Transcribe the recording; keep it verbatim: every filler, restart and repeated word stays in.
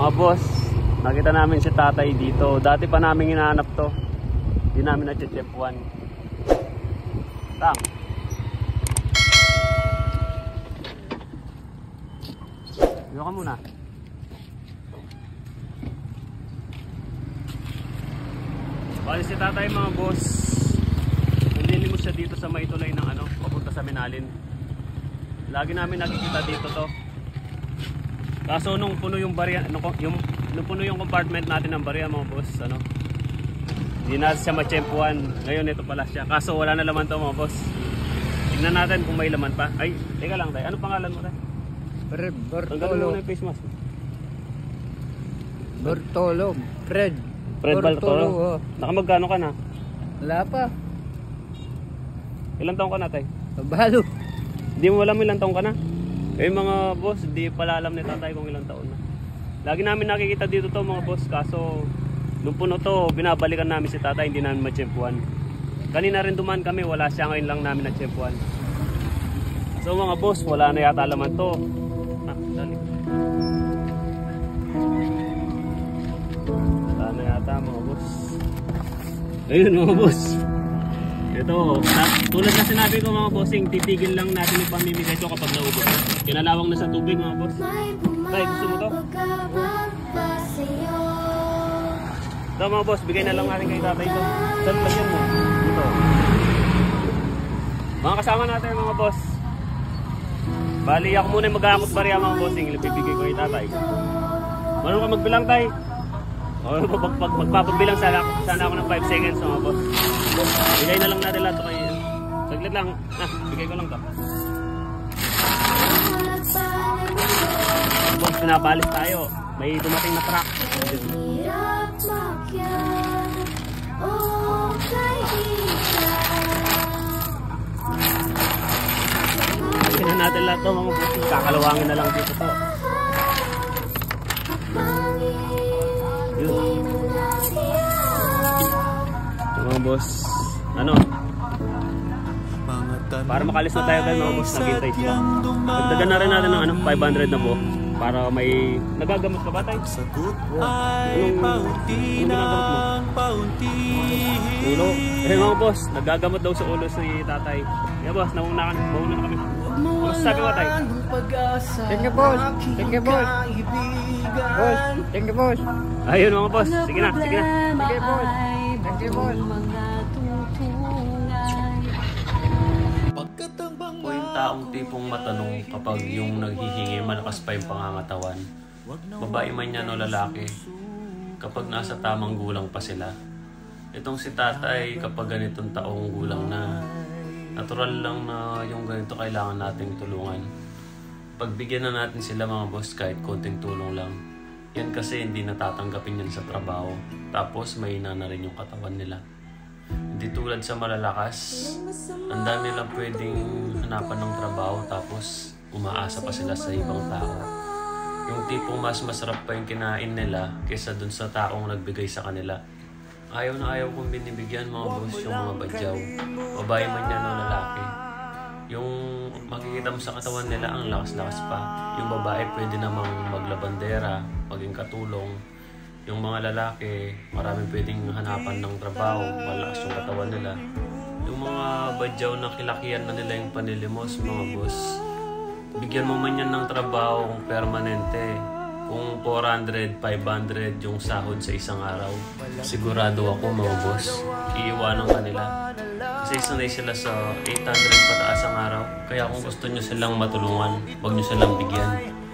Mga boss, nakita namin si tatay dito. Dati pa namin hinahanap to. Hindi namin na-chef one. Tang. Ano ka muna? Bali si tatay mga boss. Nandili mo siya dito sa may tulay ng ano, papunta sa Minalin. Lagi namin nakikita dito to. Kaso nung puno yung barya, ano, yung, nung puno yung compartment natin ng barya mga boss, ano, hindi na siya ma-chempuan. Ngayon ito pala siya. Kaso wala na laman to mga boss. Tingnan natin kung may laman pa. Ay, teka lang tayo. Ano pangalan mo tayo? Fred Bartolo. Tanggalin mo na yung face mask. Bartolo. Fred. Fred Bartolo. Oh. Nakamagkano ka na? Wala pa. Ilang taong ka na tayo? Balo. Hindi mo alam ilang taong ka na? Kayo mga boss, di pala alam ni tatay kung ilang taon na. Lagi namin nakikita dito to mga boss. Kaso nung puno to, binabalikan namin si tatay, hindi namin ma-chempuan. Kanina rin duman kami, wala siya, ngayon lang namin na-chempuan. So mga boss, wala na yata laman to. Ah, dali. Wala na yata mga boss. Ayun mga boss. Ito, tulad na sinabi ko mga bossing, titigil lang natin yung pamimigay ito kapag naubos. Kinalawang na sa tubig mga boss. Tay, gusto mo to? Ito mga boss, bigay na lang natin kay tatay ito. Saan ba yan mo? Ito. Mga kasama natin mga boss. Bali ako muna yung mag-aamot bariya mga bossing. Bibigay ko kay tatay. Marunong ka magbilang tay? O, pag, pag, magpapagbilang sana, sana ako ng five seconds mga boss. Bigay na lang natin lahat ito kayo. Saglit lang. Ah, bigay ko lang ito. Boss, pinabalis tayo. May dumating na truck. Bigyan na natin lahat ito mga boss. Kakalawangin na lang dito to. Yun. Mga boss, ano, para makalis na tayo tayo mga boss, naghintay sila. Dagdagan na rin natin ng ano, five hundred na po para may nagagamot ka ba tayo? Anong, anong ginagamot mo? Ulo? Eh mga boss, nagagamot daw sa ulo si tatay. Yeah boss, nauna, nauna na kami. Masasabi ko tayo? Thank you boss. Thank you boss. Boss, thank you boss. Ayun mga boss, sige na, sige na. Thank you boss. Thank you boss. O yung taong tipong matanong kapag yung naghihingi malakas pa yung pangangatawan, babae man yan o lalaki, kapag nasa tamang gulang pa sila. Itong si tatay kapag ganitong taong gulang na, natural lang na yung ganito kailangan nating tulungan. Pagbigyan na natin sila mga boss kahit konting tulong lang. Yan kasi hindi natatanggapin yan sa trabaho. Tapos mahina na rin yung katawan nila. Hindi tulad sa malalakas, ang dami nilang pwedeng hanapan ng trabaho tapos umaasa pa sila sa ibang tao. Yung tipong mas masarap pa yung kinain nila kaysa dun sa taong nagbigay sa kanila. Ayaw na ayaw kong binibigyan mga boss yung mga badyaw. Babae man yan o lalaki. Yung makikita mo sa katawan nila ang lakas-lakas pa. Yung babae pwede namang maglabandera, maging katulong. Yung mga lalaki, maraming pwedeng hanapan ng trabaho, malakas yung katawan nila. Yung mga badyaw na kilakihan na nila yung panilimos, mga boss, bigyan mo man yan ng trabaho kung permanente. Kung four hundred, five hundred yung sahod sa isang araw, sigurado ako mga boss, iiwanan ka nila. Kasi sanay sila sa eight hundred pataas ang araw. Kaya kung gusto nyo silang matulungan, huwag nyo silang bigyan.